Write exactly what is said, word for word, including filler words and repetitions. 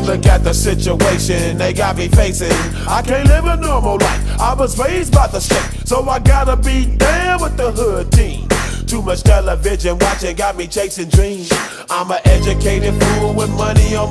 look at the situation they got me facing. I can't live a normal life, I was raised by the state, so I gotta be down with the hood team. Too much television watching got me chasing dreams. I'm an educated fool with money on